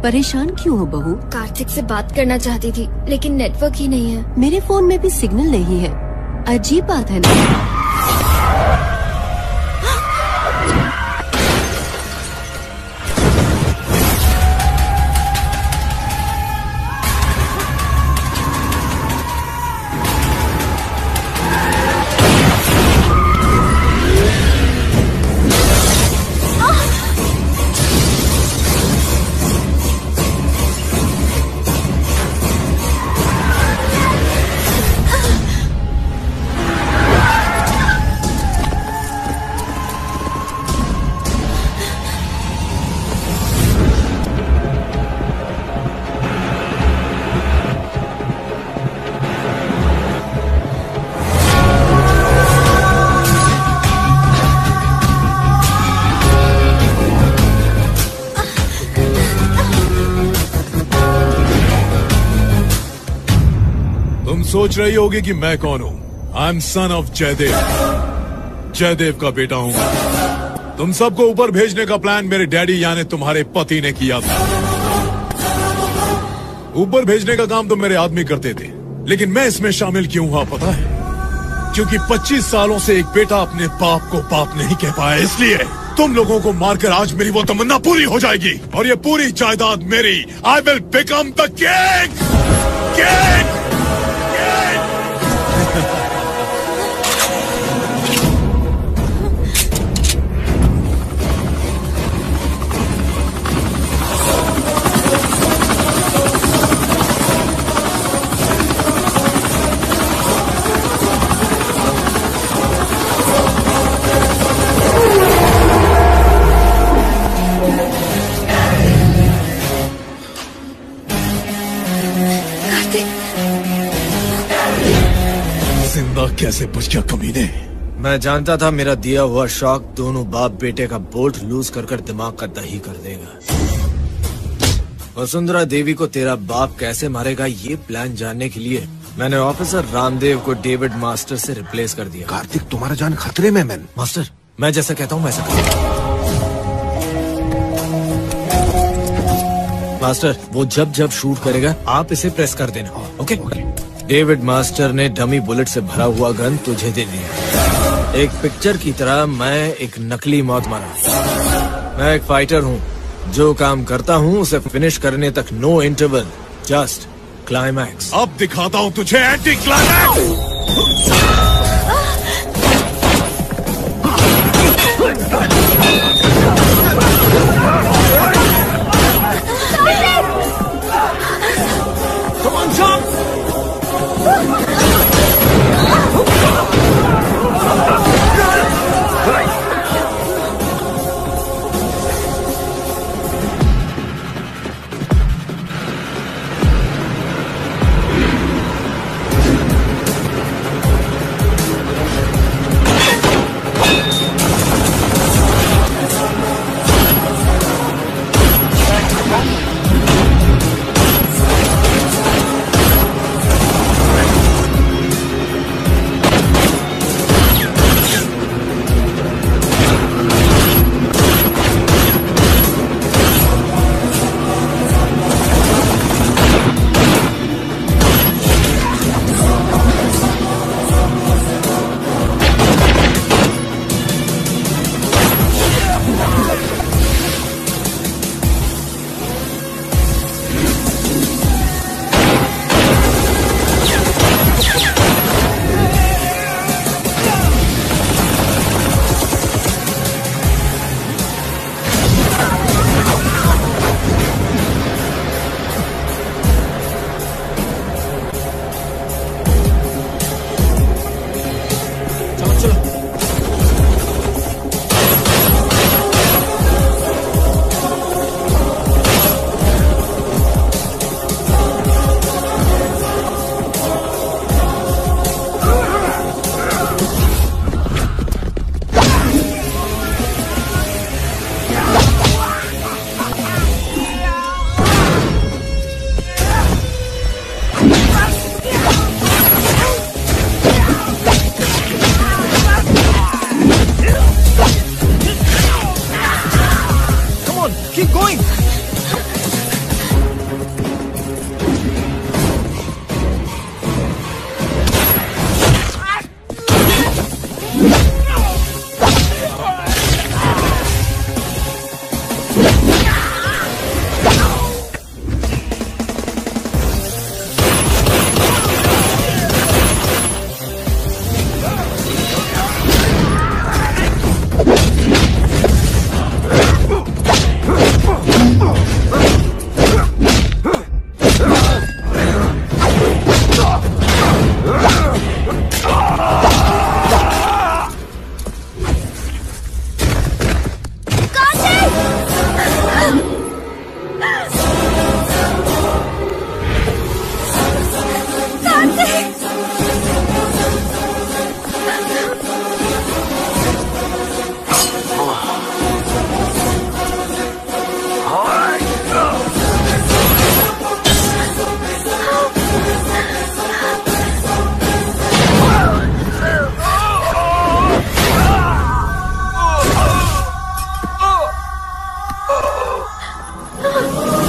परेशान क्यों हो बहू? कार्तिक से बात करना चाहती थी लेकिन नेटवर्क ही नहीं है। मेरे फोन में भी सिग्नल नहीं है। अजीब बात है ना। सोच रही होगी कि मैं कौन हूँ। I am son of Jaydev, Jaydev का बेटा हूँ। तुम सबको ऊपर भेजने का प्लान मेरे डैडी यानी तुम्हारे पति ने किया था। ऊपर भेजने का काम तो मेरे आदमी करते थे, लेकिन मैं इसमें शामिल क्यों हुआ पता है? क्योंकि 25 सालों से एक बेटा अपने बाप को बाप नहीं कह पाया, इसलिए तुम लोगों को मारकर आज मेरी वो तमन्ना पूरी हो जाएगी और ये पूरी जायदाद मेरी। I will become the king. King कैसे बच गया कमीने? मैं जानता था मेरा दिया हुआ शौक दोनों बाप बेटे का बोल्ट लूज कर कर दिमाग का दही कर देगा। वसुंधरा देवी को तेरा बाप कैसे मारेगा ये प्लान जानने के लिए मैंने ऑफिसर रामदेव को डेविड मास्टर से रिप्लेस कर दिया। कार्तिक तुम्हारा जान खतरे में मैन। मास्टर मैं जैसा कहता हूँ वैसा करो। मास्टर वो जब जब शूट करेगा आप इसे प्रेस कर देना। ओके? डेविड मास्टर ने डमी बुलेट से भरा हुआ गन तुझे दे दिया। एक पिक्चर की तरह मैं एक नकली मौत मरा। मैं एक फाइटर हूँ, जो काम करता हूँ उसे फिनिश करने तक नो इंटरवल, जस्ट क्लाइमैक्स। अब दिखाता हूँ तुझे एंटी क्लाइमैक्स। हाँ।